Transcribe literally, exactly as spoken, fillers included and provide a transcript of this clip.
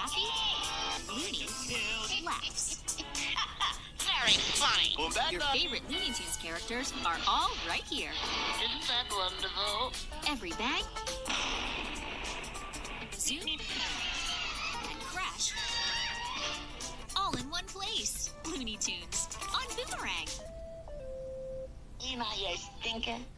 happy, Looney laughs. Very funny. Well, that Your not... favorite Looney Tunes characters are all right here. Isn't that wonderful? Every bang, zoom, and crash, all in one place. Looney Tunes on Boomerang. You know you're stinking.